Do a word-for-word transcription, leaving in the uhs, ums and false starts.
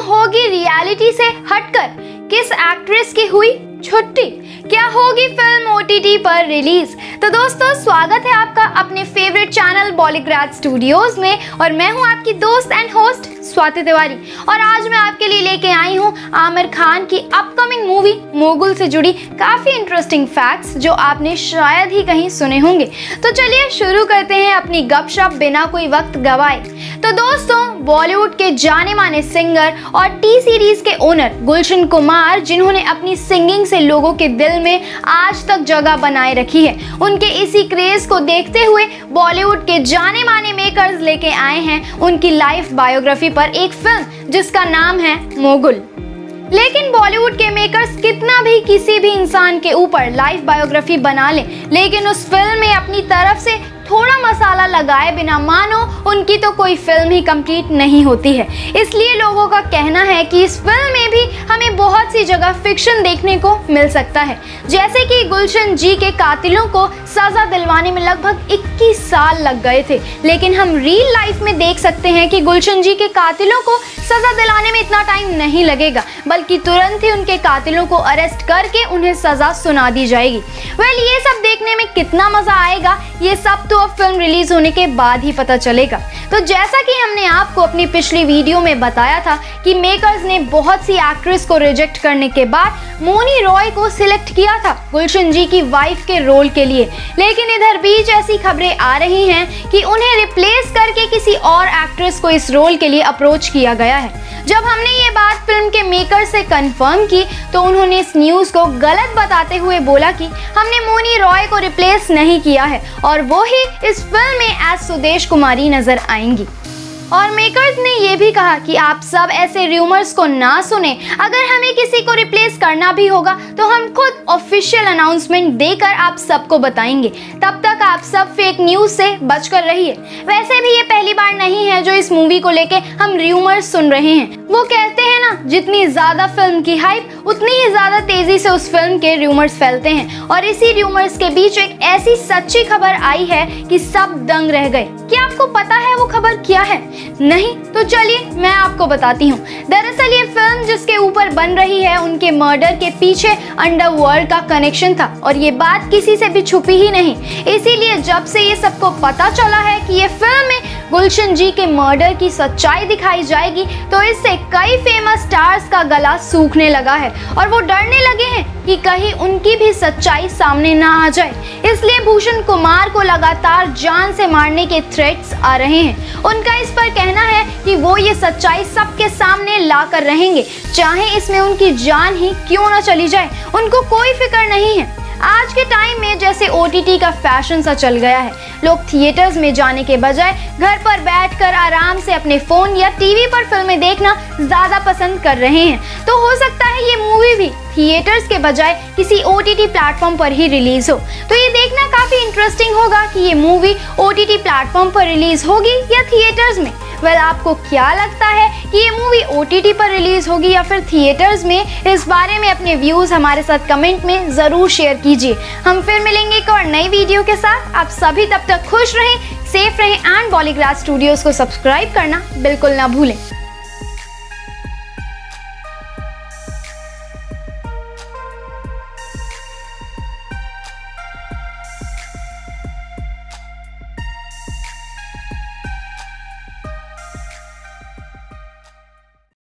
होगी रियलिटी से हटकर? किस एक्ट्रेस की हुई छुट्टी? क्या होगी फिल्म ओटीटी पर रिलीज? तो दोस्तों, स्वागत है आपका अपने फेवरेट चैनल बॉलीग्राज स्टूडियोज में और मैं हूं आपकी दोस्त एंड होस्ट स्वाति तिवारी। और आज मैं आपके लिए लेके आई हूं आमिर खान की अपकमिंग मूवी मोगुल से जुड़ी काफी इंटरेस्टिंग फैक्ट्स जो आपने शायद ही कहीं सुने होंगे। तो चलिए शुरू करते हैं अपनी गपशप बिना कोई वक्त गवाए। तो दोस्तों, बॉलीवुड के जाने माने सिंगर और टी सीरीज के ओनर गुलशन कुमार, जिन्होंने अपनी सिंगिंग से लोगों के दिल में आज तक जगह बनाए रखी है, उनके इसी क्रेज को देखते हुए बॉलीवुड के जाने माने मेकर्स लेके आए हैं उनकी लाइफ बायोग्राफी पर एक फिल्म जिसका नाम है मोगुल। लेकिन बॉलीवुड के मेकर्स कितना भी किसी भी इंसान के ऊपर लाइफ बायोग्राफी बना लें, लेकिन उस फिल्म में अपनी तरफ से थोड़ा मसाला लगाए बिना मानो उनकी तो कोई फिल्म ही कंप्लीट नहीं होती है। इसलिए लोगों का कहना है कि इस फिल्म में भी हमें बहुत सी जगह फिक्शन देखने को मिल सकता है। जैसे कि गुलशन जी के कातिलों को सजा दिलवाने में लगभग इक्कीस साल लग गए थे, लेकिन हम रियल लाइफ में देख सकते हैं कि गुलशन जी के कातिलों को सजा दिलाने में इतना टाइम नहीं लगेगा, बल्कि तुरंत ही उनके कातिलों को अरेस्ट करके उन्हें सजा सुना दी जाएगी। वेल, ये सब देखने में कितना मजा आएगा, ये सब तो अब फिल्म रिलीज होने के बाद ही पता चलेगा। तो जैसा कि हमने आपको अपनी पिछली वीडियो में बताया था कि मेकर्स ने बहुत सी एक्ट्रेस को रिजेक्ट करने के बाद मोनी रॉय को सिलेक्ट किया था गुलशन जी की वाइफ के रोल के लिए, लेकिन इधर बीच ऐसी खबरें आ रही हैं कि उन्हें रिप्लेस करके किसी और एक्ट्रेस को इस रोल के लिए अप्रोच किया गया है। जब हमने ये बात फिल्म के मेकर से कंफर्म की तो उन्होंने इस न्यूज को गलत बताते हुए बोला कि हमने मोनी रॉय को रिप्लेस नहीं किया है और वो ही इस फिल्म में एज सुदेश कुमारी नजर आएंगी। और मेकर्स ने यह भी कहा कि आप सब ऐसे रूमर्स को ना सुने, अगर हमें किसी को रिप्लेस करना भी होगा तो हम खुद ऑफिशियल अनाउंसमेंट देकर आप सबको बताएंगे। तब तक आप सब फेक न्यूज से बचकर रहिए। वैसे भी ये पहली बार नहीं है जो इस मूवी को लेके हम रूमर्स सुन रहे हैं। वो कहते हैं ना, जितनी ज्यादा फिल्म की हाइप उतनी ही ज्यादा तेजी से उस फिल्म के रूमर्स फैलते हैं। और इसी रूमर्स के बीच एक ऐसी सच्ची खबर आई है कि सब दंग रह गए। क्या आपको पता है वो खबर क्या है? नहीं? तो चलिए मैं आपको बताती हूँ। दरअसल ये फिल्म जिसके ऊपर बन रही है, उनके मर्डर के पीछे अंडरवर्ल्ड का कनेक्शन था और ये बात किसी से भी छुपी ही नहीं। इसीलिए जब से ये सबको पता चला है कि ये फिल्म में गुलशन जी के मर्डर की सच्चाई दिखाई जाएगी, तो इससे कई फेमस स्टार्स का गला सूखने लगा है और वो डरने लगे हैं कि कहीं उनकी भी सच्चाई सामने ना आ जाए। इसलिए भूषण कुमार को लगातार जान से मारने के थ्रेट्स आ रहे हैं। उनका इस पर कहना है कि वो ये सच्चाई सबके सामने ला कर रहेंगे, चाहे इसमें उनकी जान ही क्यों ना चली जाए। उनको कोई फिक्र नहीं है। आज के टाइम में जैसे ओटीटी का फैशन सा चल गया है, लोग थिएटर्स में जाने के बजाय घर पर बैठकर आराम से अपने फोन या टीवी पर फिल्में देखना ज्यादा पसंद कर रहे हैं। तो हो सकता है ये मूवी भी थिएटर्स के बजाय किसी ओटीटी प्लेटफॉर्म पर ही रिलीज हो। तो ये देखना काफी इंटरेस्टिंग होगा कि ये मूवी ओटीटी प्लेटफॉर्म पर रिलीज होगी या थिएटर्स में। वेल, आपको क्या लगता है कि ये मूवी ओटीटी पर रिलीज होगी या फिर थिएटर्स में? इस बारे में अपने व्यूज हमारे साथ कमेंट में जरूर शेयर कीजिए। हम फिर मिलेंगे एक और नई वीडियो के साथ। आप सभी तब तक खुश रहें, सेफ रहें एंड बॉलीग्राज स्टूडियोज को सब्सक्राइब करना बिल्कुल ना भूलें।